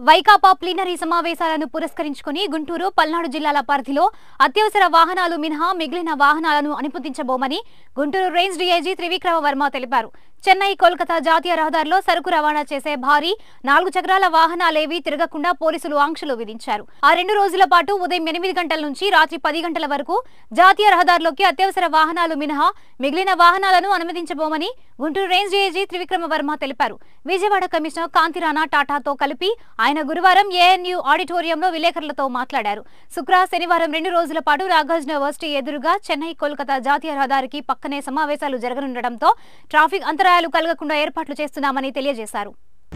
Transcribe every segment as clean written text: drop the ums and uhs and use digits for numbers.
Vaikapa plenary సమావేశాలను పురస్కరించుకుని గుంటూరు, పల్నాడు జిల్లాల పరిధిలో అత్యవసర వాహనాలు మినహా మిగిలిన వాహనాలను అనుమతించబోమని గుంటూరు రేంజ్ డీఐజీ త్రివిక్రమ వర్మ తెలిపారు. చెన్నై, కోల్కతా జాతీయ రహదారిలో సరుకు రవాణా చేసే భారీ 4 చక్రాల వాహనాలేవీ తిరగకుండా పోలీసులు ఆంక్షలు విధించారు. ఆ 2 రోజుల పాటు ఉదయం 8 గంటల నుంచి రాత్రి 10 గంటల వరకు జాతీయ రహదారిలోకి అత్యవసర వాహనాలు మినహా మిగిలిన వాహనాలను అనుమతించబోమని గుంటూరు రేంజ్ డీఐజీ త్రివిక్రమ వర్మ తెలిపారు. విజయవాడ కమిషనర్ కాంతిరాణా టాటాతో కలిపి ఆయన గురువారం ఏఎన్యూ ఆడిటోరియంలో విలేకరులతో మాట్లాడారు. శుక్ర, శనివారం 2 రోజుల పాటు నాగార్జున యూనివర్సిటీ ఎదురుగా చెన్నై, కోల్కతా జాతీయ రహదారికి పక్కనే సమావేశాలు జరగనుండటంతో ట్రాఫిక్ అంతరాయాలు కలగకుండా ఏర్పాట్లు చేస్తున్నామని తెలియజేశారు.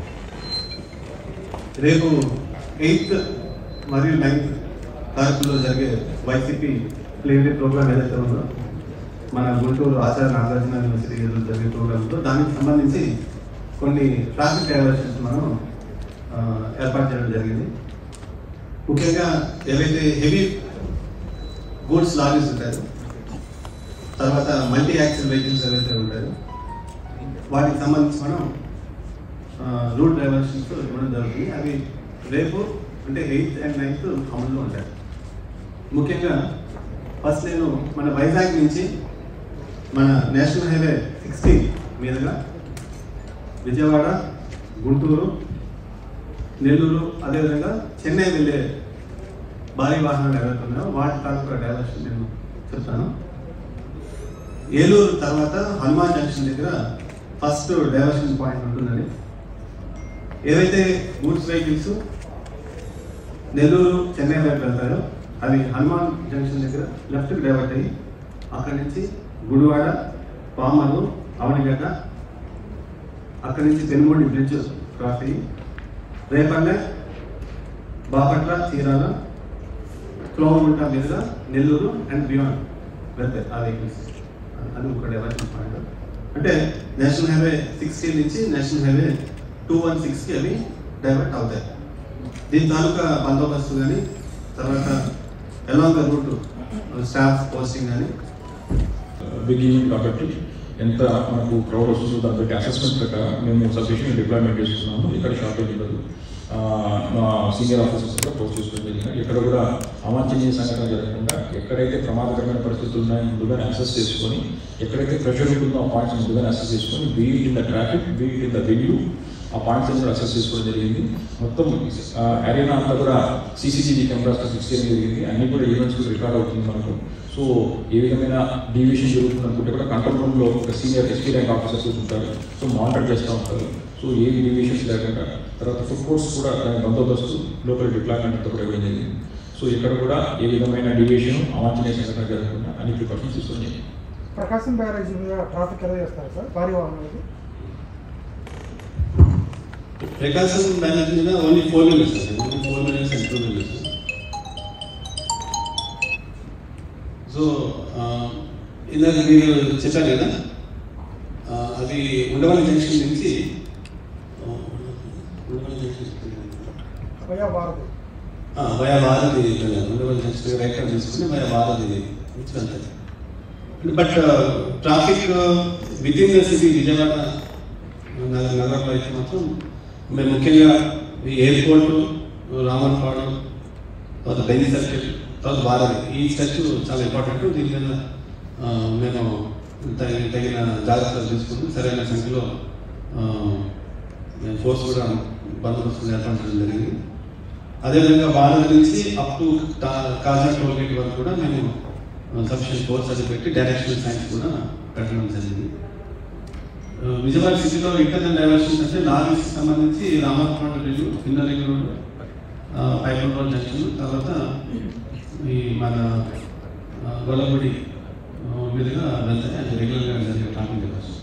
రేపు 8th మరియు 9th తారీఖుల్లో జరిగే వైసీపీ ప్లీనరీ ప్రోగ్రామ్ ఏదైతే ఉందో మన గుంటూరు ఆచార్య నాగార్జున యూనివర్సిటీ ఎదురు జరిగే ప్రోగ్రాంతో దానికి సంబంధించి కొన్ని ట్రాఫిక్ డైవర్షన్స్ మనం ఏర్పాటు చేయడం జరిగింది. ముఖ్యంగా ఏవైతే హెవీ గూడ్స్ లారీస్ ఉంటాయో, తర్వాత మల్టీ యాక్సిల్ వెహికల్స్ ఏవైతే ఉంటాయో వాటికి సంబంధించి మనం రూట్ డైవర్షన్స్ ఇవ్వడం జరుగుతుంది. అవి రేపు అంటే 8th and 9th అమల్లో ఉంటాయి. ముఖ్యంగా ఫస్ట్ నేను మన వైజాగ్ నుంచి మన నేషనల్ హైవే 60 మీదుగా విజయవాడ, గుంటూరు, నెల్లూరు, అదేవిధంగా చెన్నై వెళ్ళే భారీ వాహనాలు ఏవైతే ఉన్నాయో వాటి తాలూకా డైవర్షన్ నేను చెప్తాను. ఏలూరు తర్వాత హనుమాన్ జంక్షన్ దగ్గర ఫస్ట్ డైవర్షన్ పాయింట్ ఉంటుందండి. ఏవైతే గూడ్స్ వెహికల్స్ నెల్లూరు, చెన్నై వైపు వెళ్తారో అవి హనుమాన్ జంక్షన్ దగ్గర లెఫ్ట్కి డైవర్ట్ అయ్యి అక్కడి నుంచి గుడివాడ, పామరు, అవనిగడ్డ, అక్కడి నుంచి పెనుగొండ బ్రిడ్జ్ క్రాస్ అయ్యి రేపల్లె, బాపట్ల, చీరాల, క్లోగుంట మీదుగా నెల్లూరు అండ్ బియాండ్ వెళ్తాయి ఆ వెహికల్స్. అది ఒక డైవర్షన్ పాయింట్. అంటే నేషనల్ హైవే 60 నుంచి నేషనల్ హైవే 216కి అవి డైవర్ట్ అవుతాయి. దీని తాలూకా బందోబస్తు కానీ తర్వాత along the route staff posting కానీ బిగినింగ్ కాబట్టి ఎంత మనకు క్రౌడ్ వస్తుందో దాన్ని బట్టి అసెస్మెంట్ ప్రకారం మేము సఫిషియెంట్ డిప్లాయ్మెంట్ చేస్తున్నాము. ఇక్కడ షార్టేజ్ ఉండదు. మా సీనియర్ ఆఫీసర్స్ కూడా పోస్ట్ చేసుకోవడం జరిగింది. ఎక్కడ కూడా అవాంఛనీయ సంఘటన జరగకుండా ఎక్కడైతే ప్రమాదకరమైన పరిస్థితులు ఉన్నాయో ముందుగానే అసెస్ చేసుకొని, ఎక్కడైతే ప్రెషర్ ఉంటుందో ఆ పాయింట్స్ ముందుగానే అసెస్ చేసుకొని, beat in the traffic, beat in the venue, ఆ పాయింట్స్ అన్ని కూడా అసెస్ చేసుకోవడం జరిగింది. మొత్తం అరేనా అంతా కూడా సీసీటీవీ కెమెరాస్తో ఫిక్స్ చేయడం జరిగింది. అన్ని కూడా ఈవెంట్స్ కూడా రికార్డ్ అవుతుంది మనకు. సో ఏ విధమైన డీవియేషన్ జరుగుతుంది అనుకుంటే కూడా కంట్రోల్ రూమ్లో ఒక సీనియర్ ఎస్పీ ర్యాంక్ ఆఫీసర్స్ ఉంటారు. సో మానిటర్ చేస్తూ ఉంటారు. సో ఏ డీవియేషన్స్ లేకుండా తర్వాత ఫుడ్ కోర్ట్స్ కూడా దాని బందోబస్తు లోకల్ డిప్లాయ్మెంట్తో కూడా ఇవ్వడం జరిగింది. సో ఇక్కడ కూడా ఏ విధమైన డీవియేషన్ అవాంఛనీయ సంఘటన జరగకుండా అన్ని ప్రికాషన్స్ తీసుకొని ప్రకాశం బ్యారేజ్ మీద ట్రాఫిక్ ఎలా చేస్తారు సార్ భారీ వాహనాలు? ప్రకాశం బ్యారేజ్ మీద ఓన్లీ 4 minutes అండి. 4 minutes and 2 minutes. సో ఇందాక మీరు చెప్పారు కదా, అది ఉండవల్లి జంక్షన్ నుంచి via Bharati Undavalli junction right turn తీసుకుని వయా భారతి నుంచి వెళ్తాయి. But traffic within the city Vijayawada నగరంలో అయితే మాత్రం మేము ముఖ్యంగా ఈ ఎయిర్పోర్టు, రామన్పాడు, తర్వాత బెంజ్ సర్కిల్, తర్వాత భారతి, ఈ స్ట్రెచ్ చాలా ఇంపార్టెంట్. దీని మీద మేము తగిన జాగ్రత్తలు తీసుకుని సరైన సంఖ్యలో ఫోర్స్ కూడా బందోబస్తు ఏర్పాటు చేయడం జరిగింది. అదేవిధంగా భారతి నుంచి up to Kaja toll gate వరకు కూడా మేము సఫిషియెంట్ ఫోర్స్ అది పెట్టి డైరెక్షనల్ సైన్స్ కూడా పెట్టడం జరిగింది. విజయవాడ సిటీలో ఇంటర్నల్ డైవర్షన్స్ అంటే నార్త్కి సంబంధించి రామర్పాడు రైలు, ఇన్నర్ రింగ్ రోడ్, పైపుల్ రోడ్ జంక్షన్, తర్వాత ఈ మన గొల్లపూడి మీదుగా వెళ్తాయి. అది రెగ్యులర్గా జరిగే ట్రాఫిక్ డైవర్షన్.